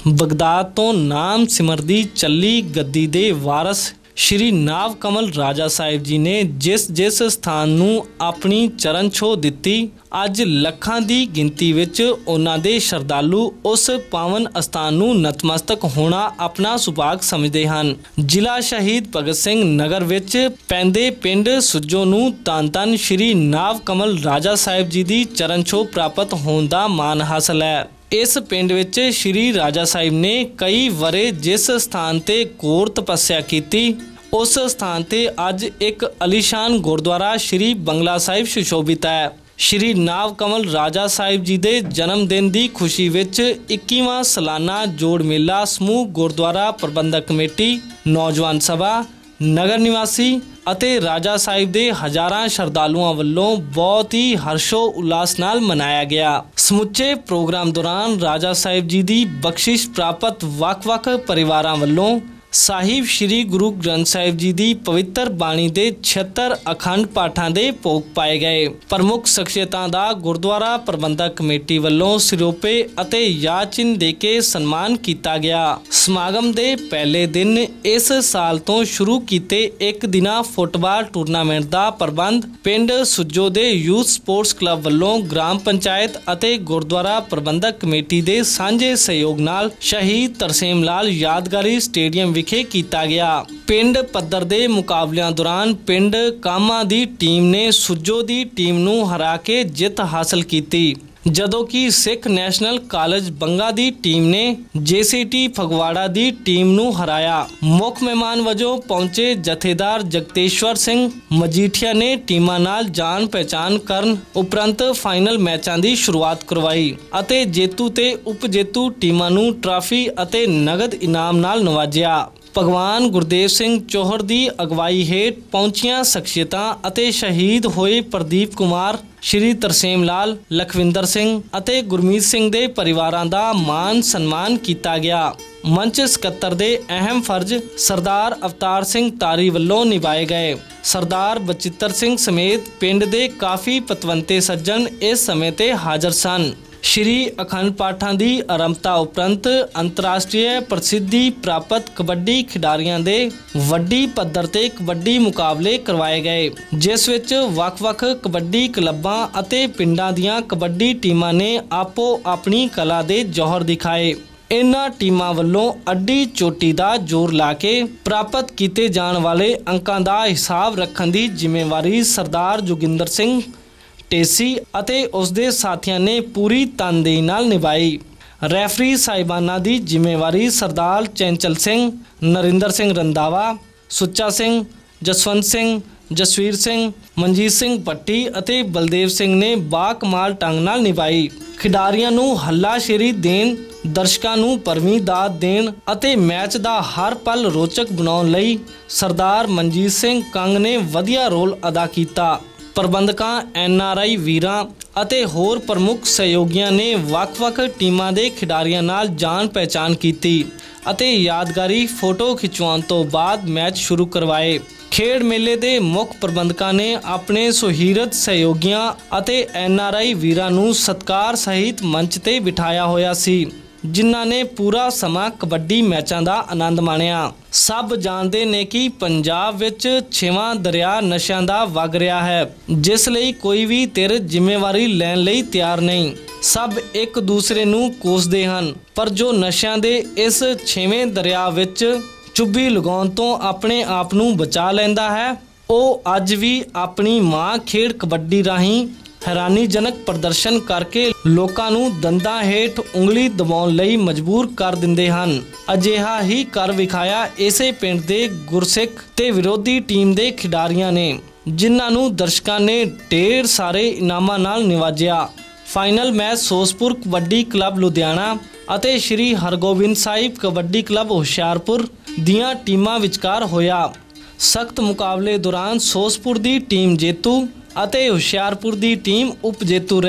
Baghdad तो नाम सिमरदी चली गद्दी दे वारस श्री नाव कमल राजा साहिब जी ने जिस जिस स्थान नूं अपनी चरण छो दित्ती, अज लखां दी गिनती विच उन्हां दे शरधालू उस पावन अस्थान नूं नतमस्तक होना अपना सुभाग समझदे हन। जिला शहीद भगत सिंह नगर विच पैंदे पिंड सुजो नूं धन धन श्री नाव कमल राजा साहिब जी दी चरण छो प्राप्त होण दा मान हासिल है। इस पिंड विच श्री राजा साहिब ने कई वरे जिस स्थान ते घोर तपस्या की, उस स्थान ते अज एक अलीशान गुरुद्वारा श्री बंगला साहिब सुशोभित है। श्री नाव कमल राजा साहिब जी दे जन्म दिन की खुशी विच 21वां सालाना जोड़ मेला समूह गुरुद्वारा प्रबंधक कमेटी, नौजवान सभा, नगर निवासी ਅਤੇ राजा साहिब ਦੇ हज़ारां ਸ਼ਰਧਾਲੂਆਂ ਵੱਲੋਂ बहुत ही हर्षो उल्लास नाल मनाया गया। ਸਮੁੱਚੇ प्रोग्राम दौरान राजा साहिब जी ਦੀ ਬਖਸ਼ਿਸ਼ प्राप्त ਵੱਖ-ਵੱਖ परिवारां ਵੱਲੋਂ साहिब श्री गुरु ग्रंथ साहिब जी की पवित्र बाणी के 76 अखंड पाठां के भोग पाए गए। प्रमुख शख्सियतां दा गुरुद्वारा प्रबंधक कमेटी वालों सिरोपे अते याद चिन्ह दे के सन्मान किया गया। समागम के पहले दिन इस साल तो शुरू किए एक दिना फुटबाल टूरनामेंट का प्रबंध पिंड सुजो के यूथ स्पोर्ट्स क्लब वालों ग्राम पंचायत अते गुरुद्वारा प्रबंधक कमेटी के सांझे सहयोग नाल शहीद तरसेम लाल यादगारी स्टेडियम विखे किया गया। पिंड पद्धर दे मुकाबलियां दौरान पिंड कामा दी टीम ने सुजो दी टीम नूं हरा के जित हासिल की, जदों कि सिख नैशनल कॉलेज बंगा दी टीम ने JCT फगवाड़ा दी टीम नूं हराया। मुख मेहमान वजों पहुंचे जथेदार जगतेश्वर सिंह मजीठिया ने टीमां नाल जान पहचान करन उपरंत फाइनल मैचां दी शुरुआत करवाई अते जेतू ते उप जेतू टीमां नूं ट्राफी अते नगद इनाम नाल नवाजिया। भगवान गुरदेव सिंह चौहर की अगवाई हेठ पहुंचिया शख्सियतां अते शहीद होए प्रदीप कुमार, श्री तरसेम लाल, लखविंदर सिंह अते गुरमीत सिंह दे परिवारां दा मान सन्मान किया गया। मंच सकत्तर दे अहम फर्ज सरदार अवतार सिंह तारी वल्लों निभाए गए। सरदार बचित्र सिंह समेत पिंड दे काफ़ी पतवंते सज्जन इस समय ते हाज़र सन। श्री अखंड पाठां दी आरंभता उपरंत अंतरराष्ट्रीय प्रसिद्धि प्राप्त कबड्डी खिडारियां दे वड्डी पद्धर ते कबड्डी मुकाबले करवाए गए, जिस विच वख-वख कबड्डी क्लबां अते पिंडां दियां कबड्डी टीमां ने आपो अपनी कला दे जौहर दिखाए। इन्हां टीमां वल्लों अड्डी चोटी दा जोर ला के प्राप्त किए जाण वाले अंकां दा हिसाब रखण दी जिम्मेवारी सरदार जोगिंदर सिंह टेसी अते उसदे साथियों ने पूरी तनदेही नाल निभाई। रैफरी साहिबाना दी जिम्मेवारी सरदार चैंचल सिंह, नरिंदर सिंह रंधावा, सुच्चा सिंह, जसवंत सिंह, जसवीर सिंह, मनजीत सिंह भट्टी अते बलदेव सिंह ने बाकमाल ढंग नाल निभाई। खिडारियां नूं हल्लाशेरी देण, दर्शकां नूं भरवीं दाद देण अते मैच दा हर पल रोचक बनाउण लई सरदार मनजीत सिंह कंग ने वधिया रोल अदा कीता। प्रबंधकां, NRI वीरां अते होर प्रमुख सहयोगियां ने वख-वख टीमां दे खिडारियां नाल जान पहचान कीती अते यादगारी फोटो खिचवाउण तो बाद मैच शुरू करवाए। खेड मेले दे मुख प्रबंधकां ने अपने सुहीरत सहयोगियां अते NRI वीरां नूं सत्कार सहित मंच ते बिठाया होया सी, जिन्हां ने पूरा समा कबड्डी मैचां दा आनंद माणिया। सब जानते ने कि पंजाब विच 6वां दरिया नशियां दा वग रहा है, जिस लई कोई भी तिर जिम्मेवारी लैण लई तैयार नहीं। सब एक दूसरे नूं कोसदे हन, पर जो नशियां दे इस 6वें दरिया विच चुब्बी लगाउण तो अपने आप नूं बचा लैंदा है, ਉਹ ਅੱਜ भी अपनी मां खेड कबड्डी राहीं हैरानीजनक प्रदर्शन करके लोकां नूं दंदां हेठ उंगली दबाउण लई मजबूर कर दिंदे हन। अजिहा ही कर विखाया इसे पिंड दे गुरसिख ते विरोधी टीम दे खिडारियां ने, जिन्हां नूं दर्शकां ने ढेर सारे इनामां नाल निवाजिया। Final match Sospur kabaddi club Ludhiana ਅਤੇ श्री हरगोबिंद साहिब कबड्डी क्लब हुशियारपुर दियां टीमां विचकार होया। सख्त मुकाबले दौरान सोसपुर दी टीम जेतू ਅਤੇ ਹੁਸ਼ਿਆਰਪੁਰ ਦੀ टीम उप जेतू रही।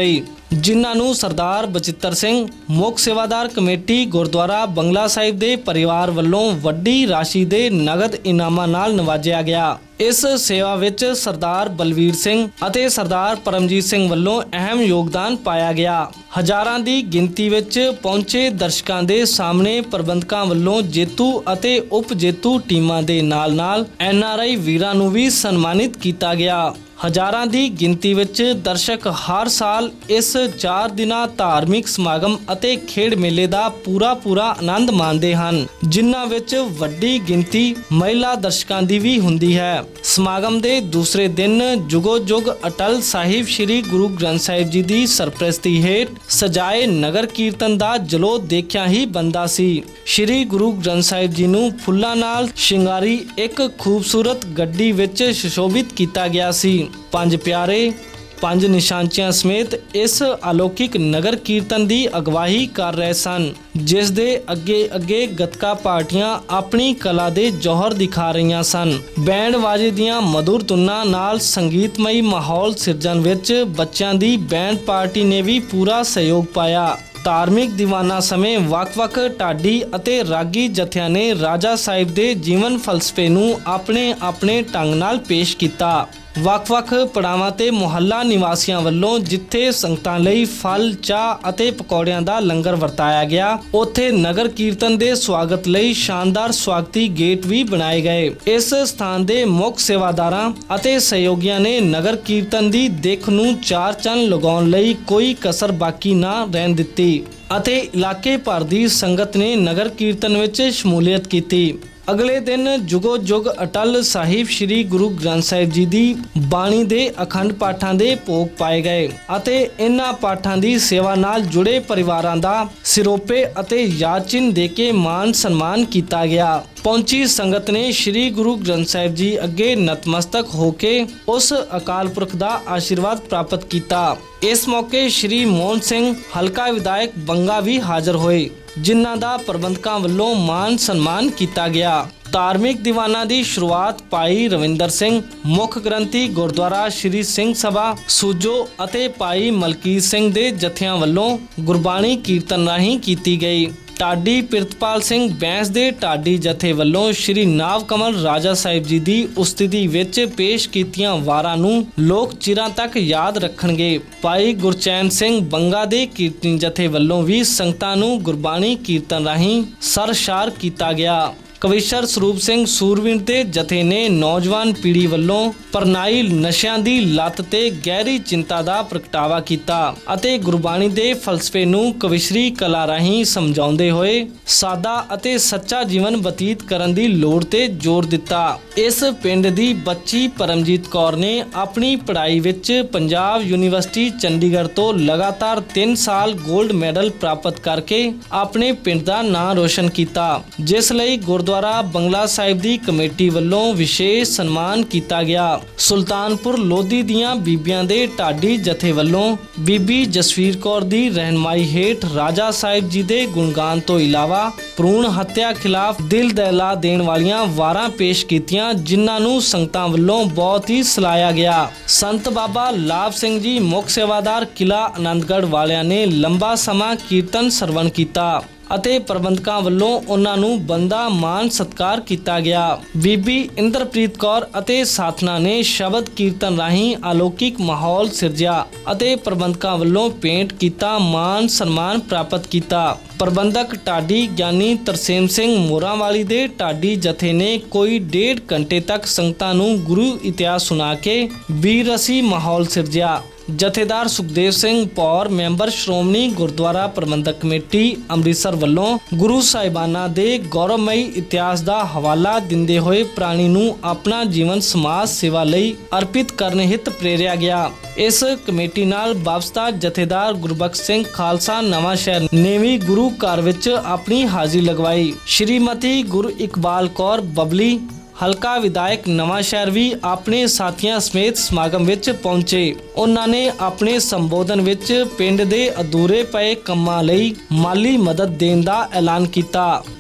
ਜਿਨ੍ਹਾਂ ਨੂੰ ਸਰਦਾਰ ਬਚਿੱਤਰ ਸਿੰਘ ਮੁੱਖ ਸੇਵਾਦਾਰ ਕਮੇਟੀ ਗੁਰਦੁਆਰਾ ਬੰਗਲਾ ਸਾਹਿਬ ਦੇ ਪਰਿਵਾਰ ਵੱਲੋਂ ਵੱਡੀ ਰਾਸ਼ੀ ਦੇ ਨਗਦ ਇਨਾਮਾਂ ਨਾਲ ਨਵਾਜਿਆ ਗਿਆ। ਇਸ ਸੇਵਾ ਵਿੱਚ ਸਰਦਾਰ ਬਲਵੀਰ ਸਿੰਘ ਅਤੇ ਸਰਦਾਰ ਪਰਮਜੀਤ ਸਿੰਘ ਵੱਲੋਂ ਅਹਿਮ ਯੋਗਦਾਨ ਪਾਇਆ ਗਿਆ। ਹਜ਼ਾਰਾਂ ਦੀ ਗਿਣਤੀ ਵਿੱਚ ਪਹੁੰਚੇ ਦਰਸ਼ਕਾਂ ਦੇ ਸਾਹਮਣੇ ਪ੍ਰਬੰਧਕਾਂ ਵੱਲੋਂ ਜੇਤੂ ਅਤੇ ਉਪ ਜੇਤੂ ਟੀਮਾਂ ਦੇ ਨਾਲ-ਨਾਲ NRI ਵੀਰਾਂ ਨੂੰ ਵੀ ਸਨਮਾਨਿਤ ਕੀਤਾ ਗਿਆ। ਹਜ਼ਾਰਾਂ ਦੀ ਗਿਣਤੀ ਵਿੱਚ ਦਰਸ਼ਕ ਹਰ ਸਾਲ ਇਸ 4 ਦਿਨਾਂ ਧਾਰਮਿਕ ਸਮਾਗਮ ਅਤੇ ਖੇਡ ਮੇਲੇ ਦਾ ਪੂਰਾ ਆਨੰਦ ਮਾਣਦੇ ਹਨ, ਜਿਨ੍ਹਾਂ ਵਿੱਚ ਵੱਡੀ ਗਿਣਤੀ ਮਹਿਲਾ ਦਰਸ਼ਕਾਂ ਦੀ ਵੀ ਹੁੰਦੀ ਹੈ। ਸਮਾਗਮ ਦੇ ਦੂਸਰੇ ਦਿਨ ਜੁਗੋ ਜੁਗ ਅਟਲ ਸਾਹਿਬ ਸ੍ਰੀ ਗੁਰੂ ਗ੍ਰੰਥ ਸਾਹਿਬ ਜੀ ਦੀ ਸਰਪ੍ਰਸਤੀ ਹੇਠ ਸਜਾਏ ਨਗਰ ਕੀਰਤਨ ਦਾ ਜਲੋ ਦੇਖਿਆ ਹੀ ਬੰਦਾ ਸੀ। ਸ੍ਰੀ ਗੁਰੂ ਗ੍ਰੰਥ ਸਾਹਿਬ ਜੀ ਨੂੰ ਫੁੱਲਾਂ ਨਾਲ ਸ਼ਿੰਗਾਰੀ ਇੱਕ ਖੂਬਸੂਰਤ ਗੱਡੀ ਵਿੱਚ ਸੁਸ਼ੋਭਿਤ ਕੀਤਾ ਗਿਆ ਸੀ। 5 ਪਿਆਰੇ 5 ਨਿਸ਼ਾਨਚੀਆਂ ਸਮੇਤ ਇਸ ਅਲੌਕਿਕ ਨਗਰ ਕੀਰਤਨ ਦੀ ਅਗਵਾਈ ਕਰ ਰਹੇ ਸਨ, ਜਿਸ ਦੇ ਅੱਗੇ ਗੱਤਕਾ ਪਾਰਟੀਆਂ ਆਪਣੀ ਕਲਾ ਦੇ ਜੌਹਰ ਦਿਖਾ ਰਹੀਆਂ ਸਨ। ਬੈਂਡ ਬਾਜੇ ਦੀਆਂ ਮਧੁਰ ਧੁਨਾਂ ਨਾਲ ਸੰਗੀਤਮਈ ਮਾਹੌਲ ਸਿਰਜਣ ਵਿੱਚ ਬੱਚਿਆਂ ਦੀ ਬੈਂਡ ਪਾਰਟੀ ਨੇ ਵੀ ਪੂਰਾ ਸਹਿਯੋਗ ਪਾਇਆ। ਧਾਰਮਿਕ ਦੀਵਾਨਾ ਸਮੇਂ ਵੱਖ-ਵੱਖ ਢਾਡੀ ਅਤੇ ਰਾਗੀ ਜਥਿਆਂ ਨੇ ਰਾਜਾ ਸਾਹਿਬ ਦੇ ਜੀਵਨ ਫਲਸਫੇ ਨੂੰ ਆਪਣੇ ਢੰਗ ਨਾਲ ਪੇਸ਼ ਕੀਤਾ। ਵੱਖ-ਵੱਖ ਪੜਾਵਾਂ ਤੇ ਮੁਹੱਲਾ ਨਿਵਾਸੀਆਂ ਵੱਲੋਂ ਜਿੱਥੇ ਸੰਗਤਾਂ ਲਈ ਫਲ, ਚਾਹ ਅਤੇ ਪਕੌੜਿਆਂ ਦਾ ਲੰਗਰ ਵਰਤਾਇਆ ਗਿਆ, ਉੱਥੇ ਨਗਰ ਕੀਰਤਨ ਦੇ ਸਵਾਗਤ ਲਈ ਸ਼ਾਨਦਾਰ ਸਵਾਗਤੀ ਗੇਟ ਵੀ ਬਣਾਏ ਗਏ। ਇਸ ਸਥਾਨ ਦੇ ਮੁੱਖ ਸੇਵਾਦਾਰਾਂ ਅਤੇ ਸਹਿਯੋਗੀਆਂ ਨੇ ਨਗਰ ਕੀਰਤਨ ਦੀ ਦਿੱਖ ਨੂੰ ਚਾਰ ਚੰਨ ਲਗਾਉਣ ਲਈ ਕੋਈ ਕਸਰ ਬਾਕੀ ਨਾ ਰਹਿਣ ਦਿੱਤੀ ਅਤੇ ਇਲਾਕੇ ਭਰ ਦੀ ਸੰਗਤ ਨੇ ਨਗਰ ਕੀਰਤਨ ਵਿੱਚ ਸ਼ਮੂਲੀਅਤ ਕੀਤੀ। ਅਗਲੇ ਦਿਨ ਜੁਗੋ ਜੁਗ ਅਟਲ ਸਾਹਿਬ ਸ੍ਰੀ ਗੁਰੂ ਗ੍ਰੰਥ ਸਾਹਿਬ ਜੀ ਦੀ ਬਾਣੀ ਦੇ ਅਖੰਡ ਪਾਠਾਂ ਦੇ ਭੋਗ ਪਾਏ ਗਏ ਅਤੇ ਇਹਨਾਂ ਪਾਠਾਂ ਦੀ ਸੇਵਾ ਨਾਲ ਜੁੜੇ ਪਰਿਵਾਰਾਂ ਦਾ ਸਿਰੋਪੇ ਅਤੇ ਯਾਦ ਚਿੰਨ੍ਹ ਦੇ ਕੇ ਮਾਨ ਸਨਮਾਨ ਕੀਤਾ ਗਿਆ। ਪਹੁੰਚੀ ਸੰਗਤ ਨੇ ਸ੍ਰੀ ਗੁਰੂ ਗ੍ਰੰਥ ਸਾਹਿਬ ਜੀ ਅੱਗੇ ਨਤਮਸਤਕ ਹੋ ਕੇ ਉਸ ਅਕਾਲ ਪੁਰਖ ਦਾ ਆਸ਼ੀਰਵਾਦ ਪ੍ਰਾਪਤ ਕੀਤਾ। ਇਸ ਮੌਕੇ ਸ੍ਰੀ ਮੋਹਨ ਸਿੰਘ ਹਲਕਾ ਵਿਧਾਇਕ ਬੰਗਾ ਵੀ ਹਾਜ਼ਰ ਹੋਏ, ਜਿਨ੍ਹਾਂ ਦਾ ਪ੍ਰਬੰਧਕਾਂ ਵੱਲੋਂ ਮਾਨ ਸਨਮਾਨ ਕੀਤਾ ਗਿਆ। ਧਾਰਮਿਕ ਦੀਵਾਨਾਂ ਦੀ ਸ਼ੁਰੂਆਤ ਭਾਈ ਰਵਿੰਦਰ ਸਿੰਘ ਮੁੱਖ ਗ੍ਰੰਥੀ ਗੁਰਦੁਆਰਾ ਸ੍ਰੀ ਸਿੰਘ ਸਭਾ ਸੂਜੋ ਅਤੇ ਭਾਈ ਮਲਕੀਤ ਸਿੰਘ ਦੇ ਜਥਿਆਂ ਵੱਲੋਂ ਗੁਰਬਾਣੀ ਕੀਰਤਨ ਰਾਹੀਂ ਕੀਤੀ ਗਈ। ਢਾਡੀ ਪ੍ਰਿਤਪਾਲ ਸਿੰਘ ਬੈਂਸ ਦੇ ਢਾਡੀ ਜਥੇ ਵੱਲੋਂ ਸ੍ਰੀ ਨਾਵ ਕਮਲ ਰਾਜਾ ਸਾਹਿਬ ਜੀ ਦੀ ਉਸਤਤੀ ਵਿੱਚ ਪੇਸ਼ ਕੀਤੀਆਂ ਵਾਰਾਂ ਨੂੰ ਲੋਕ ਚਿਰਾਂ ਤੱਕ ਯਾਦ ਰੱਖਣਗੇ। ਭਾਈ ਗੁਰਚੈਨ ਸਿੰਘ ਬੰਗਾ ਦੇ ਕੀਰਤਨੀ ਜਥੇ ਵੱਲੋਂ ਵੀ ਸੰਗਤਾਂ ਨੂੰ ਗੁਰਬਾਣੀ ਕੀਰਤਨ ਰਾਹੀਂ ਸਰਸ਼ਾਰ ਕੀਤਾ ਗਿਆ। ਕਵੀਸ਼ਰ ਸਰੂਪ ਸਿੰਘ ਸੂਰਵੀਰ ਦੇ ਜਥੇ ਨੇ ਨੌਜਵਾਨ ਪੀੜ੍ਹੀ ਵੱਲੋਂ ਪਰਨਾਈ ਨਸ਼ਿਆਂ ਦੀ ਲੱਤ ਤੇ ਗਹਿਰੀ ਚਿੰਤਾ ਦਾ ਪ੍ਰਗਟਾਵਾ ਕੀਤਾ ਅਤੇ ਗੁਰਬਾਣੀ ਦੇ ਫਲਸਫੇ ਨੂੰ ਕਵਿਸ਼ਰੀ ਕਲਾ ਰਾਹੀਂ ਸਮਝਾਉਂਦੇ ਹੋਏ ਸਾਦਾ ਅਤੇ ਸੱਚਾ ਜੀਵਨ ਬਤੀਤ ਕਰਨ ਦੀ ਲੋੜ ਤੇ ਜ਼ੋਰ ਦਿੱਤਾ। ਇਸ ਪਿੰਡ ਦੀ ਬੱਚੀ ਪਰਮਜੀਤ ਕੌਰ ਨੇ ਆਪਣੀ ਪੜ੍ਹਾਈ ਵਿੱਚ ਪੰਜਾਬ ਯੂਨੀਵਰਸਿਟੀ ਚੰਡੀਗੜ੍ਹ ਤੋਂ ਲਗਾਤਾਰ 3 ਸਾਲ 골ਡ ਮੈਡਲ ਪ੍ਰਾਪਤ ਕਰਕੇ ਆਪਣੇ ਪਿੰਡ ਦਾ ਨਾਂ ਰੋਸ਼ਨ ਕੀਤਾ, ਜਿਸ ਲਈ ਗੁਰਦੁਆਰਾ ਬੰਗਲਾ ਸਾਹਿਬ ਦੀ ਕਮੇਟੀ ਵੱਲੋਂ ਵਿਸ਼ੇਸ਼ ਸਨਮਾਨ ਕੀਤਾ ਗਿਆ। ਸੁਲਤਾਨਪੁਰ ਲੋਧੀ ਦੀਆਂ ਬੀਬੀਆਂ ਦੇ ਢਾਡੀ ਜਥੇ ਵੱਲੋਂ ਬੀਬੀ ਜਸਵੀਰ ਕੌਰ ਦੀ ਰਹਿਨਮਾਈ ਹੇਠ ਰਾਜਾ ਸਾਹਿਬ ਜੀ ਦੇ ਗੁਣਗਾਨ ਤੋਂ ਇਲਾਵਾ ਭਰੂਣ ਹੱਤਿਆ ਖਿਲਾਫ ਦਿਲ ਦਹਿਲਾ ਦੇਣ ਵਾਲੀਆਂ ਵਾਰਾਂ ਪੇਸ਼ ਕੀਤੀਆਂ, ਜਿਨ੍ਹਾਂ ਨੂੰ ਸੰਗਤਾਂ ਵੱਲੋਂ ਬਹੁਤ ਹੀ ਸਲਾਹਿਆ ਗਿਆ। ਸੰਤ ਬਾਬਾ ਲਾਭ ਸਿੰਘ ਜੀ ਮੁੱਖ ਸੇਵਾਦਾਰ ਕਿਲਾ ਆਨੰਦਗੜ੍ਹ ਵਾਲਿਆਂ ਨੇ ਲੰਬਾ ਸਮਾਂ ਕੀਰਤਨ ਸਰਵਣ ਕੀਤਾ ਅਤੇ ਪ੍ਰਬੰਧਕਾਂ ਵੱਲੋਂ ਉਹਨਾਂ ਨੂੰ ਬੰਦਾ ਮਾਨ ਸਤਿਕਾਰ ਕੀਤਾ ਗਿਆ। ਬੀਬੀ ਇੰਦਰਪ੍ਰੀਤ ਕੌਰ ਅਤੇ ਸਾਥਣਾ ਨੇ ਸ਼ਬਦ ਕੀਰਤਨ ਰਾਹੀਂ ਅਲੌਕਿਕ ਮਾਹੌਲ ਸਿਰਜਿਆ ਅਤੇ ਪ੍ਰਬੰਧਕਾਂ ਵੱਲੋਂ ਭੇਂਟ ਕੀਤਾ ਮਾਨ ਸਨਮਾਨ ਪ੍ਰਾਪਤ ਕੀਤਾ। ਪ੍ਰਬੰਧਕ ਢਾਡੀ ਗਿਆਨੀ ਤਰਸੇਮ ਸਿੰਘ ਮੋਰਾਂਵਾਲੀ ਦੇ ਢਾਡੀ ਜਥੇ ਨੇ ਕੋਈ 1.5 ਘੰਟੇ ਤੱਕ ਸੰਗਤਾਂ ਨੂੰ ਗੁਰੂ ਇਤਿਹਾਸ ਸੁਣਾ ਕੇ ਵੀਰ ਰਸੀ ਮਾਹੌਲ ਸਿਰਜਿਆ। ਜਥੇਦਾਰ ਸੁਖਦੇਵ ਸਿੰਘ ਪੌਰ ਮੈਂਬਰ ਸ਼੍ਰੋਮਣੀ ਗੁਰਦੁਆਰਾ ਪ੍ਰਬੰਧਕ ਕਮੇਟੀ ਅੰਮ੍ਰਿਤਸਰ ਵੱਲੋਂ ਗੁਰੂ ਸਾਹਿਬਾਨਾਂ ਦੇ ਗੌਰਵਮਈ ਇਤਿਹਾਸ ਦਾ ਹਵਾਲਾ ਦਿੰਦੇ ਹੋਏ ਪ੍ਰਾਣੀ ਨੂੰ ਆਪਣਾ ਜੀਵਨ ਸਮਾਜ ਸੇਵਾ ਲਈ ਅਰਪਿਤ ਕਰਨ ਹਿੱਤ ਪ੍ਰੇਰਿਆ ਗਿਆ। ਇਸ ਕਮੇਟੀ ਨਾਲ ਵਾਬਸਤਾ ਜਥੇਦਾਰ ਗੁਰਬਖਸ਼ ਸਿੰਘ ਖਾਲਸਾ ਨਵਾਂ ਸ਼ਹਿਰ ਨੇ ਵੀ ਗੁਰੂ ਘਰ ਵਿੱਚ ਆਪਣੀ ਹਾਜ਼ਰੀ ਲਗਵਾਈ। ਸ਼੍ਰੀਮਤੀ ਗੁਰੂ ਇਕਬਾਲ ਕੌਰ ਬਬਲੀ ਹਲਕਾ ਵਿਧਾਇਕ ਨਵਾਂ ਸ਼ਹਿਰ ਵੀ ਆਪਣੇ ਸਾਥੀਆਂ ਸਮੇਤ ਸਮਾਗਮ ਵਿੱਚ ਪਹੁੰਚੇ। ਉਹਨਾਂ ਨੇ ਆਪਣੇ ਸੰਬੋਧਨ ਵਿੱਚ ਪਿੰਡ ਦੇ ਅਧੂਰੇ ਪਏ ਕੰਮਾਂ ਲਈ ਮਾਲੀ ਮਦਦ ਦੇਣ ਦਾ ਐਲਾਨ ਕੀਤਾ।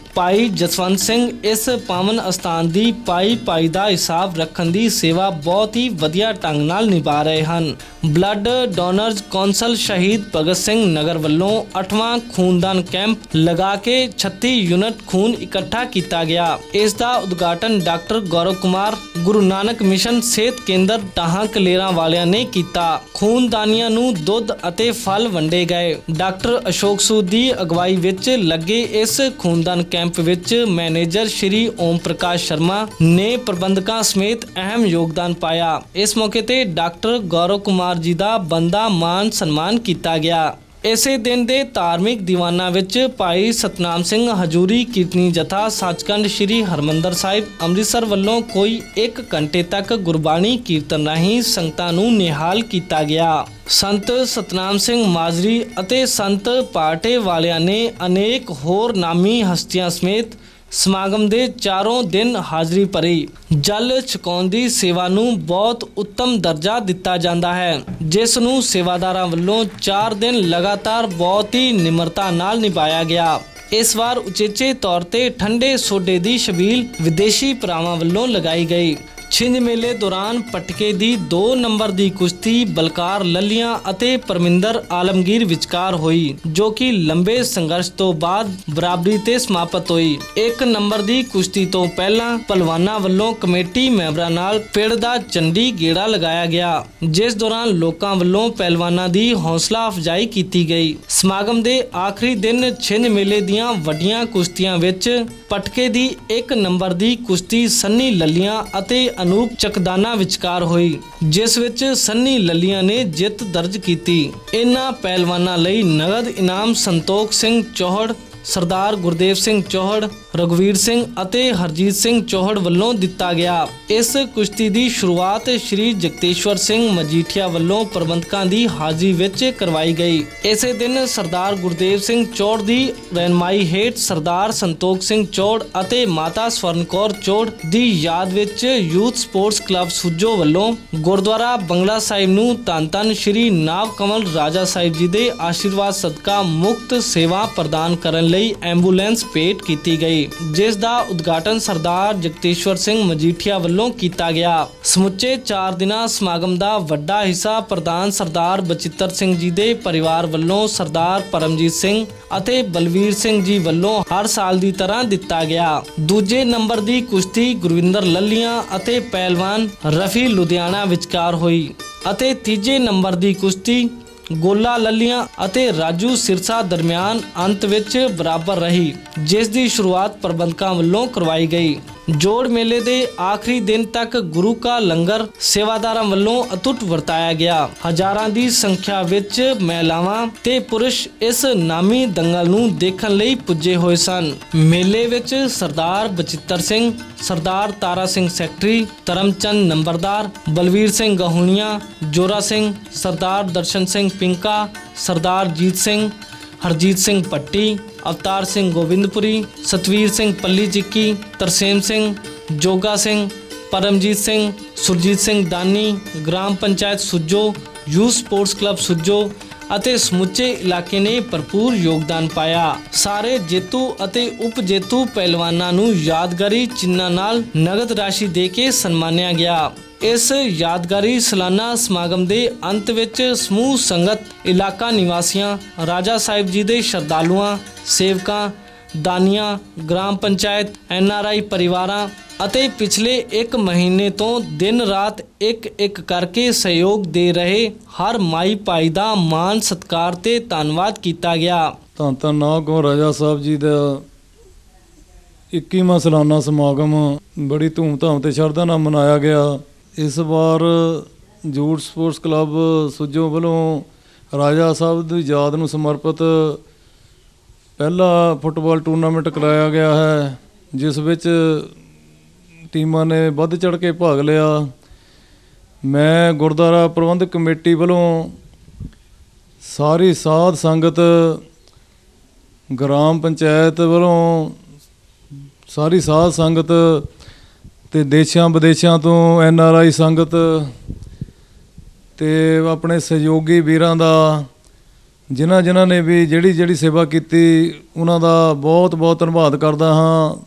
ਭਾਈ ਜਸਵੰਤ ਸਿੰਘ ਇਸ ਪਾਵਨ ਅਸਥਾਨ ਦੀ ਪਾਈ ਦਾ ਹਿਸਾਬ ਰੱਖਣ ਦੀ ਸੇਵਾ ਬਹੁਤ ਹੀ ਵਧੀਆ ਢੰਗ ਨਾਲ ਨਿਭਾ ਰਹੇ ਹਨ। ਬਲੱਡ ਡੋਨਰਜ਼ ਕੌਂਸਲ ਸ਼ਹੀਦ ਭਗਤ ਸਿੰਘ ਨਗਰ ਵੱਲੋਂ 8ਵਾਂ ਖੂਨਦਾਨ ਕੈਂਪ ਲਗਾ ਕੇ 36 ਯੂਨਿਟ ਖੂਨ ਇਕੱਠਾ ਕੀਤਾ ਗਿਆ। ਇਸ ਦਾ ਉਦਘਾਟਨ ਡਾਕਟਰ ਗੌਰਵ ਕੁਮਾਰ ਗੁਰੂ ਨਾਨਕ ਮਿਸ਼ਨ ਸਿਹਤ ਕੇਂਦਰ ਟਾਹਾਂ ਕਲੇਰਾਂ ਵਾਲਿਆਂ ਨੇ ਕੀਤਾ। ਖੂਨਦਾਨੀਆਂ ਨੂੰ ਦੁੱਧ ਅਤੇ ਫਲ ਵੰਡੇ ਗਏ। ਡਾਕਟਰ ਅਸ਼ੋਕ ਸੂਦ ਦੀ ਅਗਵਾਈ ਵਿੱਚ ਲੱਗੇ ਇਸ ਖੂਨਦਾਨ ਕੈਂਪ ਵਿੱਚ ਮੈਨੇਜਰ ਸ਼੍ਰੀ ਓਮ ਪ੍ਰਕਾਸ਼ ਸ਼ਰਮਾ ਨੇ ਪ੍ਰਬੰਧਕਾਂ ਸਮੇਤ ਅਹਿਮ ਯੋਗਦਾਨ ਪਾਇਆ। ਇਸ ਮੌਕੇ ਤੇ ਡਾਕਟਰ ਗੌਰਵ ਕੁਮਾਰ ਜੀ ਦਾ ਬੰਦਾ ਮਾਨ ਸਨਮਾਨ ਕੀਤਾ ਗਿਆ। ਇਸੇ ਦਿਨ ਦੇ ਧਾਰਮਿਕ ਦੀਵਾਨਾਂ ਵਿੱਚ ਭਾਈ ਸਤਨਾਮ ਸਿੰਘ ਹਜੂਰੀ ਕੀਰਤਨੀ ਜਥਾ ਸੱਚਖੰਡ ਸ਼੍ਰੀ ਹਰਮੰਦਰ ਸਾਹਿਬ ਅੰਮ੍ਰਿਤਸਰ ਵੱਲੋਂ ਕੋਈ 1 ਘੰਟੇ ਤੱਕ ਗੁਰਬਾਣੀ ਕੀਰਤਨ ਰਾਹੀਂ ਸੰਗਤਾਂ ਨੂੰ ਨਿਹਾਲ ਕੀਤਾ ਗਿਆ। ਸੰਤ ਸਤਨਾਮ ਸਿੰਘ ਮਾਜਰੀ ਅਤੇ ਸੰਤ ਪਾਟੇ ਵਾਲਿਆਂ ਨੇ ਅਨੇਕ ਹੋਰ ਨਾਮੀ ਹਸਤੀਆਂ ਸਮੇਤ ਸਮਾਗਮ ਦੇ ਚਾਰੋਂ ਦਿਨ ਹਾਜ਼ਰੀ ਭਰੀ। ਜਲ ਛਕਾਉਣ ਦੀ ਸੇਵਾ ਨੂੰ ਬਹੁਤ ਉੱਤਮ ਦਰਜਾ ਦਿੱਤਾ ਜਾਂਦਾ ਹੈ, ਜਿਸ ਨੂੰ ਸੇਵਾਦਾਰਾਂ ਵੱਲੋਂ 4 ਦਿਨ ਲਗਾਤਾਰ ਬਹੁਤ ਹੀ ਨਿਮਰਤਾ ਨਾਲ ਨਿਭਾਇਆ ਗਿਆ। ਇਸ ਵਾਰ ਉਚੇਚੇ ਤੌਰ ਤੇ ਠੰਡੇ ਸੋਡੇ ਦੀ ਛਬੀਲ ਵਿਦੇਸ਼ੀ ਭਰਾਵਾਂ ਵੱਲੋਂ ਲਗਾਈ ਗਈ। ਛਿੰਝ ਮੇਲੇ ਦੌਰਾਨ ਪਟਕੇ ਦੀ 2 ਨੰਬਰ ਦੀ ਕੁਸ਼ਤੀ ਬਲਕਾਰ ਲੱਲੀਆਂ ਅਤੇ ਪਰਮਿੰਦਰ ਆਲਮਗੀਰ ਵਿਚਕਾਰ ਹੋਈ, ਜੋ ਕਿ ਲੰਬੇ ਸੰਘਰਸ਼ ਤੋਂ ਬਾਅਦ ਬਰਾਬਰੀ ਤੇ ਸਮਾਪਤ ਹੋਈ। 1 ਨੰਬਰ ਦੀ ਕੁਸ਼ਤੀ ਤੋਂ ਪਹਿਲਾਂ ਪਹਿਲਵਾਨਾਂ ਵੱਲੋਂ ਕਮੇਟੀ ਮੈਂਬਰਾਂ ਨਾਲ ਪਿੰਡ ਦਾ ਚੰਡੀ ਗੇੜਾ ਲਗਾਇਆ ਗਿਆ, ਜਿਸ ਦੌਰਾਨ ਲੋਕਾਂ ਵੱਲੋਂ ਪਹਿਲਵਾਨਾਂ ਦੀ ਹੌਸਲਾ ਅਫਜ਼ਾਈ ਕੀਤੀ ਗਈ। ਸਮਾਗਮ ਦੇ ਆਖਰੀ ਦਿਨ ਛਿੰਝ ਮੇਲੇ ਦੀਆਂ ਵੱਡੀਆਂ ਕੁਸ਼ਤੀਆਂ ਵਿੱਚ ਪਟਕੇ ਦੀ 1 ਨੰਬਰ ਦੀ ਕੁਸ਼ਤੀ ਸੰਨੀ ਲੱਲੀਆਂ ਅਤੇ ਅਨੂਪ ਚੱਕਦਾਨਾ ਵਿਚਕਾਰ ਹੋਈ, ਜਿਸ ਵਿੱਚ ਸੰਨੀ ਲੱਲੀਆਂ ਨੇ ਜਿੱਤ ਦਰਜ ਕੀਤੀ। ਇਨ੍ਹਾਂ ਪਹਿਲਵਾਨਾਂ ਲਈ ਨਗਦ ਇਨਾਮ ਸੰਤੋਖ ਸਿੰਘ ਚੌਹੜ, ਸਰਦਾਰ ਗੁਰਦੇਵ ਸਿੰਘ ਚੌਹੜ, ਰਘਵੀਰ ਸਿੰਘ ਅਤੇ ਹਰਜੀਤ ਸਿੰਘ ਚੌਹੜ ਵੱਲੋਂ ਦਿੱਤਾ ਗਿਆ। ਇਸ ਕੁਸ਼ਤੀ ਦੀ ਸ਼ੁਰੂਆਤ ਸ਼੍ਰੀ ਜਗਤੇਸ਼ਵਰ ਸਿੰਘ ਮਜੀਠੀਆ ਵੱਲੋਂ ਪ੍ਰਬੰਧਕਾਂ ਦੀ ਹਾਜ਼ਰੀ ਵਿੱਚ ਕਰਵਾਈ ਗਈ। ਇਸੇ ਦਿਨ ਸਰਦਾਰ ਗੁਰਦੇਵ ਸਿੰਘ ਚੌਹੜ ਦੀ ਰਹਿਨਮਾਈ ਹੇਠ ਸਰਦਾਰ ਸੰਤੋਖ ਸਿੰਘ ਚੌਹੜ ਅਤੇ ਮਾਤਾ ਸਵਰਨ ਕੌਰ ਚੌਹੜ ਦੀ ਯਾਦ ਵਿੱਚ ਯੂਥ ਸਪੋਰਟਸ ਕਲੱਬ ਸੁੱਜੋ ਵੱਲੋਂ ਗੁਰਦੁਆਰਾ ਬੰਗਲਾ ਸਾਹਿਬ ਨੂੰ ਧੰਨ ਸ਼੍ਰੀ ਨਾਵ ਕਮਲ ਰਾਜਾ ਸਾਹਿਬ ਜੀ ਦੇ ਆਸ਼ੀਰਵਾਦ ਸਦਕਾ ਮੁਫਤ ਸੇਵਾ ਪ੍ਰਦਾਨ ਕਰਨ ਲਈ ਐਂਬੂਲੈਂਸ ਭੇਟ ਕੀਤੀ ਗਈ, ਜਿਸ ਦਾ ਉਦਘਾਟਨ ਸਰਦਾਰ ਜਗਤੇਸ਼ਵਰ ਸਿੰਘ ਮਜੀਠੀਆ ਵੱਲੋਂ ਕੀਤਾ ਗਿਆ। ਸਮੁੱਚੇ 4 ਦਿਨਾਂ ਸਮਾਗਮ ਦਾ ਵੱਡਾ ਹਿੱਸਾ ਪ੍ਰਧਾਨ ਸਰਦਾਰ ਬਚਿੱਤਰ ਸਿੰਘ ਜੀ ਦੇ ਪਰਿਵਾਰ ਵੱਲੋਂ ਸਰਦਾਰ ਪਰਮਜੀਤ ਸਿੰਘ ਅਤੇ ਬਲਵੀਰ ਸਿੰਘ ਜੀ ਵੱਲੋਂ ਹਰ ਸਾਲ ਦੀ ਤਰ੍ਹਾਂ ਦਿੱਤਾ ਗਿਆ। ਦੂਜੇ ਨੰਬਰ ਦੀ ਕੁਸ਼ਤੀ ਗੁਰਵਿੰਦਰ ਲੱਲੀਆਂ ਅਤੇ ਪਹਿਲਵਾਨ ਰਫੀ ਲੁਧਿਆਣਾ ਵਿਚਕਾਰ ਹੋਈ ਅਤੇ ਤੀਜੇ ਨੰਬਰ ਦੀ ਕੁਸ਼ਤੀ ਗੋਲਾ ਲੱਲੀਆਂ ਅਤੇ ਰਾਜੂ ਸਿਰਸਾ ਦਰਮਿਆਨ ਅੰਤ ਵਿੱਚ ਬਰਾਬਰ ਰਹੀ, ਜਿਸ ਦੀ ਸ਼ੁਰੂਆਤ ਪ੍ਰਬੰਧਕਾਂ ਵੱਲੋਂ ਕਰਵਾਈ ਗਈ। ਜੋੜ ਮੇਲੇ ਦੇ ਆਖਰੀ ਦਿਨ ਤੱਕ ਗੁਰੂ ਕਾ ਲੰਗਰ ਸੇਵਾਦਾਰਾਂ ਵੱਲੋਂ ਅਟੁੱਟ ਵਰਤਾਇਆ ਗਿਆ। ਹਜ਼ਾਰਾਂ ਦੀ ਸੰਖਿਆ ਵਿੱਚ ਮਹਿਲਾਵਾਂ ਤੇ ਪੁਰਸ਼ ਇਸ ਨਾਮੀ ਦੰਗਲ ਨੂੰ ਦੇਖਣ ਲਈ ਪੁੱਜੇ ਹੋਏ ਸਨ। ਮੇਲੇ ਵਿੱਚ ਸਰਦਾਰ ਬਚਿੱਤਰ ਸਿੰਘ, ਸਰਦਾਰ ਤਾਰਾ ਸਿੰਘ ਸੈਕਟਰੀ, ਧਰਮਚੰਦ ਨੰਬਰਦਾਰ, ਬਲਵੀਰ ਸਿੰਘ ਗਹੁਣੀਆਂ, ਜੋਰਾ ਸਿੰਘ, ਸਰਦਾਰ ਦਰਸ਼ਨ ਸਿੰਘ ਪਿੰਕਾ, ਸਰਦਾਰ ਜੀਤ ਸਿੰਘ, ਹਰਜੀਤ ਸਿੰਘ ਪੱਟੀ, Avtar Singh Gobindpuri, Satveer Singh ਪੱਲੀ ਚਿੱਕੀ, Tarsem Singh, Joga Singh, Paramjit Singh, Surjit Singh Dani, gram panchayat Sujjo, youth sports club Sujjo ਅਤੇ ਸਮੁੱਚੇ ਇਲਾਕੇ ਨੇ ਭਰਪੂਰ ਯੋਗਦਾਨ ਪਾਇਆ। ਸਾਰੇ ਜੇਤੂ ਅਤੇ ਉਪ ਜੇਤੂ ਪਹਿਲਵਾਨਾਂ ਨੂੰ ਯਾਦਗਾਰੀ ਚਿੰਨ੍ਹਾਂ ਨਾਲ ਨਗਦ ਰਾਸ਼ੀ ਦੇ ਕੇ ਸਨਮਾਨਿਆ ਗਿਆ। ਇਸ ਯਾਦਗਾਰੀ ਸਾਲਾਨਾ ਸਮਾਗਮ ਦੇ ਅੰਤ ਵਿੱਚ ਸਮੂਹ ਸੰਗਤ, ਇਲਾਕਾ ਨਿਵਾਸੀਆਂ, ਰਾਜਾ ਸਾਹਿਬ ਜੀ ਦੇ ਸ਼ਰਧਾਲੂਆਂ, ਸੇਵਕਾਂ, ਦਾਨੀਆਂ, ਗ੍ਰਾਮ ਪੰਚਾਇਤ, NRI ਪਰਿਵਾਰਾਂ ਅਤੇ ਪਿਛਲੇ 1 ਮਹੀਨੇ ਤੋਂ ਦਿਨ ਰਾਤ ਇੱਕ ਕਰਕੇ ਸਹਿਯੋਗ ਦੇ ਰਹੇ ਹਰ ਮਾਈ ਭਾਈ ਦਾ ਮਾਨ ਸਤਿਕਾਰ ਤੇ ਧੰਨਵਾਦ ਕੀਤਾ ਗਿਆ। ਧੰਨ ਨਾਵ ਕਮਲ ਰਾਜਾ ਸਾਹਿਬ ਜੀ ਦਾ 21ਵਾਂ ਸਾਲਾਨਾ ਸਮਾਗਮ ਬੜੀ ਧੂਮਧਾਮ ਤੇ ਸ਼ਰਧਾ ਨਾਲ ਮਨਾਇਆ ਗਿਆ। ਇਸ ਵਾਰ ਯੂਥ ਸਪੋਰਟਸ ਕਲੱਬ ਸੁੱਜੋ ਵੱਲੋਂ ਰਾਜਾ ਸਾਹਿਬ ਦੀ ਯਾਦ ਨੂੰ ਸਮਰਪਿਤ ਪਹਿਲਾ ਫੁੱਟਬਾਲ ਟੂਰਨਾਮੈਂਟ ਕਰਾਇਆ ਗਿਆ ਹੈ, ਜਿਸ ਵਿੱਚ ਟੀਮਾਂ ਨੇ ਵੱਧ ਚੜ੍ਹ ਕੇ ਭਾਗ ਲਿਆ। ਮੈਂ ਗੁਰਦੁਆਰਾ ਪ੍ਰਬੰਧਕ ਕਮੇਟੀ ਵੱਲੋਂ ਸਾਰੀ ਸਾਧ ਸੰਗਤ, ਗ੍ਰਾਮ ਪੰਚਾਇਤ ਵੱਲੋਂ ਸਾਰੀ ਸਾਧ ਸੰਗਤ ਤੇ ਦੇਸ਼ਾਂ ਵਿਦੇਸ਼ਾਂ ਤੋਂ NRI ਸੰਗਤ ਤੇ ਆਪਣੇ ਸਹਿਯੋਗੀ ਵੀਰਾਂ ਦਾ ਜਿਨ੍ਹਾਂ ਨੇ ਵੀ ਜਿਹੜੀ ਸੇਵਾ ਕੀਤੀ ਉਹਨਾਂ ਦਾ ਬਹੁਤ ਬਹੁਤ ਧੰਨਵਾਦ ਕਰਦਾ ਹਾਂ।